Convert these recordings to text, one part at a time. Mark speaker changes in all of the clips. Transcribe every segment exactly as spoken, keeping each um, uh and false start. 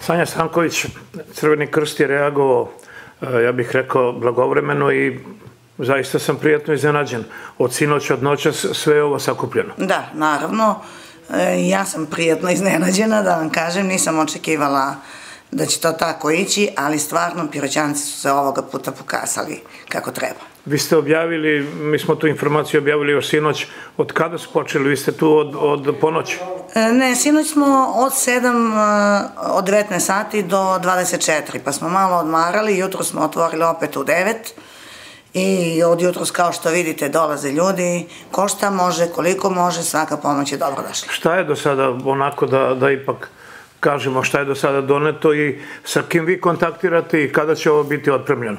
Speaker 1: Sanja Stanković, Crveni krst je reagovao, ja bih rekao, blagovremeno i zaista sam prijatno iznenađen. Od sinoć, od noćas, sve je ovo sakupljeno.
Speaker 2: Da, naravno. Ja sam prijatno iznenađena, da vam kažem, nisam očekivala da će to tako ići, ali stvarno Piroćanci su se ovoga puta pokazali kako treba.
Speaker 1: Vi ste objavili, mi smo tu informaciju objavili još sinoć, od kada su počeli? Vi ste tu od ponoći?
Speaker 2: Ne, sinoć smo od sedam, od devetnaest sati do dvadeset četiri, pa smo malo odmarali, jutro smo otvorili opet u devet i od jutros, kao što vidite, dolaze ljudi, ko šta može, koliko može, svaka pomoć je dobrodošla.
Speaker 1: Šta je do sada, onako da ipak kažemo, šta je do sada doneto i sa kim vi kontaktirate i kada će ovo biti otpremljeno?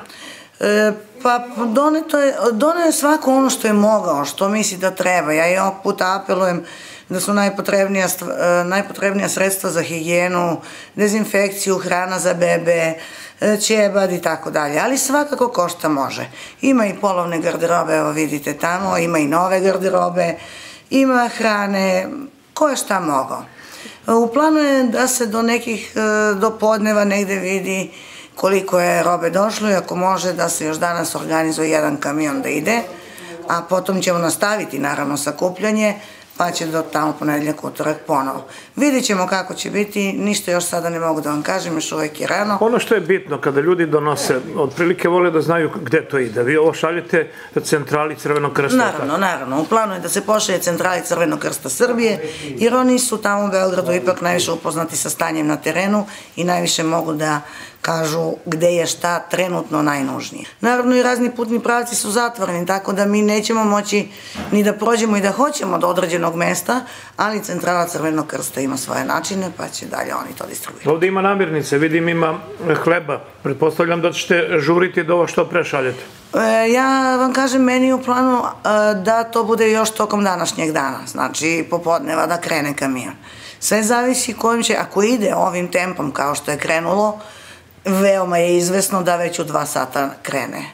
Speaker 2: Pa doneo je svako ono što je mogao, što misli da treba. Ja i ovog puta apelujem da su najpotrebnija sredstva za higijenu, dezinfekciju, hrana za bebe, ćebad i tako dalje, ali svakako ko šta može. Ima i polovne garderobe, evo vidite tamo, ima i nove garderobe, ima hrane, ko je šta mogao. U planu je da se do nekih, do podneva negde vidi koliko je robe došlo i ako može da se još danas organizuje jedan kamion da ide, a potom ćemo nastaviti naravno sakupljanje, pa će do tamo ponedeljak, utorak ponovo. Vidjet ćemo kako će biti, ništa još sada ne mogu da vam kažem, još uvek je rano.
Speaker 1: Ono što je bitno, kada ljudi donose, otprilike vole da znaju gde to ide. Vi ovo šaljete centrali Crvenog krsta?
Speaker 2: Naravno, naravno. U planu je da se pošalje centrali Crvenog krsta Srbije, jer oni su tamo u Beogradu ipak najviše upoznati sa stanjem na terenu i najviše mogu da kažu gde je šta trenutno najnužnije. Naravno i razni putni pravci su zatvoreni, tako da mi nećemo moći ni da prođemo i da hoćemo do određenog mesta, ali centrala Crvenog krsta ima svoje načine, pa će dalje oni to distribuirati.
Speaker 1: Ovde ima namirnice, vidim ima hleba. Pretpostavljam da ćete žuriti da ovo što pre šaljete.
Speaker 2: Ja vam kažem, meni je u planu da to bude još tokom današnjeg dana, znači popodneva da krene kamion. Sve zavisi kojim će, ako ide ovim tempom kao što je krenulo, veoma je izvesno da već u dva sata krene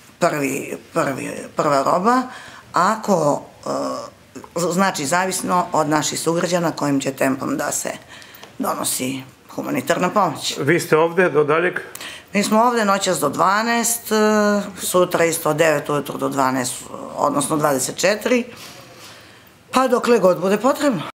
Speaker 2: prva roba, ako, znači, zavisno od naših sugrađana kojim će tempom da se donosi humanitarna pomoć.
Speaker 1: Vi ste ovde do daljeg?
Speaker 2: Mi smo ovde noćas do dvanaest, sutra isto od devet ujutru do dvanaest, odnosno dvadeset četiri, pa dokle god bude potrebno.